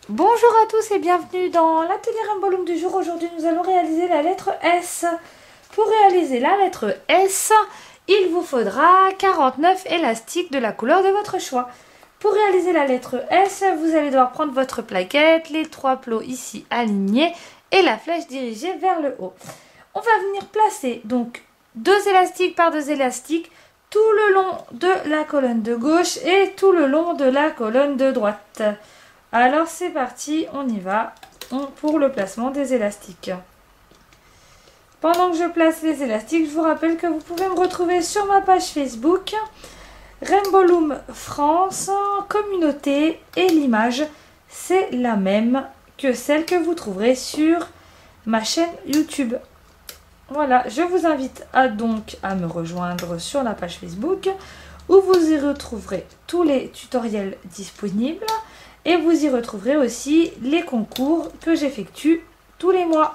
Bonjour à tous et bienvenue dans l'atelier Rainbow Loom du jour. Aujourd'hui nous allons réaliser la lettre S. Pour réaliser la lettre S, il vous faudra 49 élastiques de la couleur de votre choix. Pour réaliser la lettre S, vous allez devoir prendre votre plaquette, les 3 plots ici alignés et la flèche dirigée vers le haut. On va venir placer donc 2 élastiques par 2 élastiques tout le long de la colonne de gauche et tout le long de la colonne de droite. Alors c'est parti, on y va pour le placement des élastiques. Pendant que je place les élastiques, je vous rappelle que vous pouvez me retrouver sur ma page Facebook Rainbow Loom France, communauté, et l'image c'est la même que celle que vous trouverez sur ma chaîne YouTube. Voilà, je vous invite donc à me rejoindre sur la page Facebook où vous y retrouverez tous les tutoriels disponibles. Et vous y retrouverez aussi les concours que j'effectue tous les mois.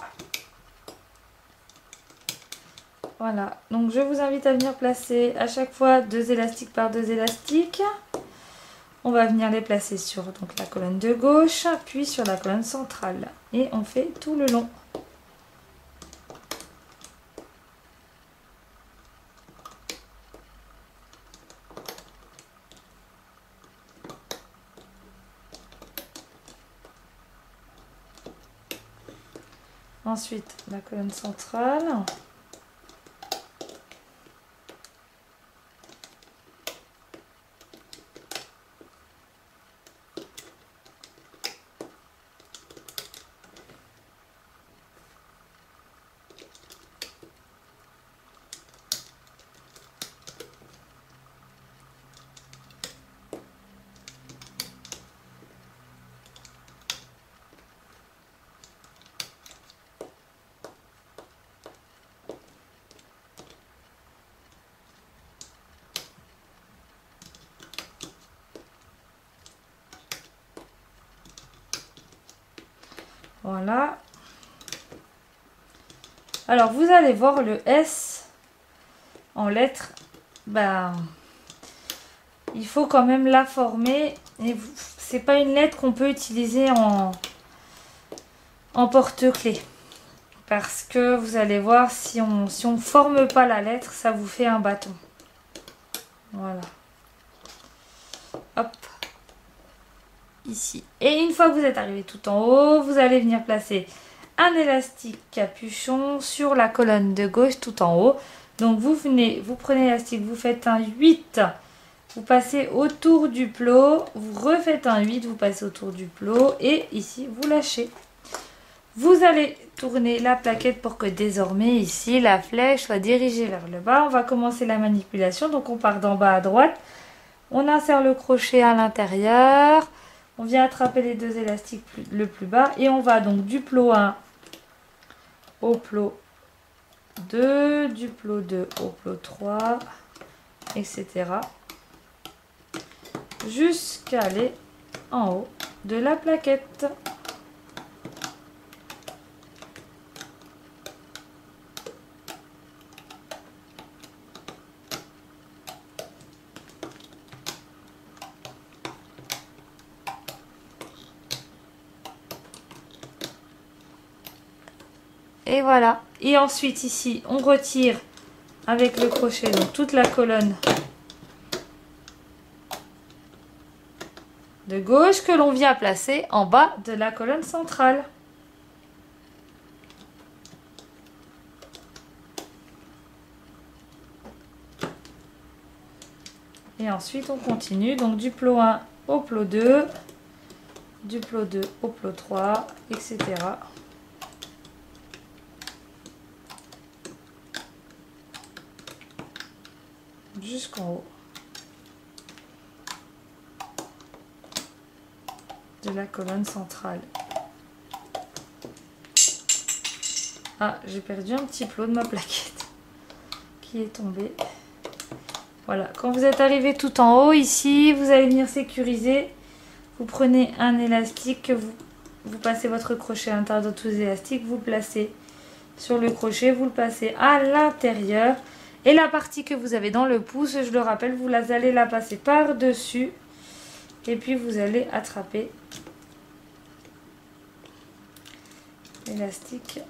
Voilà, donc je vous invite à venir placer à chaque fois 2 élastiques par 2 élastiques. On va venir les placer sur donc, la colonne de gauche, puis sur la colonne centrale. Et on fait tout le long. Ensuite, la colonne centrale. Voilà. Alors, vous allez voir le S en lettres. Il faut quand même la former. Et c'est pas une lettre qu'on peut utiliser en porte-clés. Parce que vous allez voir, si on forme pas la lettre, ça vous fait un bâton. Voilà. Hop. Ici. Et une fois que vous êtes arrivé tout en haut, vous allez venir placer un élastique capuchon sur la colonne de gauche tout en haut. Donc vous prenez l'élastique, vous faites un 8, vous passez autour du plot, vous refaites un 8, vous passez autour du plot et ici vous lâchez. Vous allez tourner la plaquette pour que désormais ici la flèche soit dirigée vers le bas. On va commencer la manipulation, donc on part d'en bas à droite, on insère le crochet à l'intérieur. On vient attraper les 2 élastiques le plus bas et on va donc du plot 1 au plot 2, du plot 2 au plot 3, etc. jusqu'à aller en haut de la plaquette. Et voilà. Et ensuite ici, on retire avec le crochet donc toute la colonne de gauche que l'on vient placer en bas de la colonne centrale. Et ensuite, on continue donc du plot 1 au plot 2, du plot 2 au plot 3, etc. Jusqu'en haut de la colonne centrale. Ah, j'ai perdu un petit plot de ma plaquette qui est tombé. Voilà, quand vous êtes arrivé tout en haut ici, vous allez venir sécuriser. Vous prenez un élastique, vous passez votre crochet à l'intérieur de tous les élastiques, vous le placez sur le crochet, vous le passez à l'intérieur. Et la partie que vous avez dans le pouce, je le rappelle, vous allez la passer par-dessus. Et puis vous allez attraper élastique.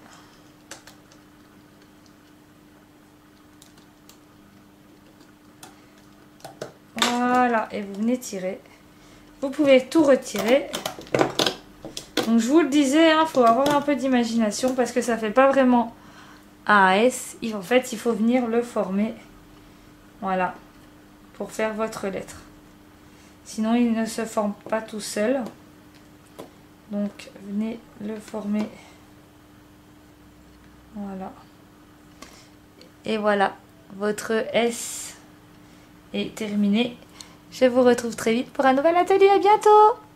Voilà, et vous venez tirer. Vous pouvez tout retirer. Donc je vous le disais, il faut avoir un peu d'imagination parce que ça fait pas vraiment un S. En fait, il faut venir le former. Voilà, pour faire votre lettre. Sinon, il ne se forme pas tout seul. Donc, venez le former. Voilà. Et voilà, votre S est terminé. Je vous retrouve très vite pour un nouvel atelier. À bientôt!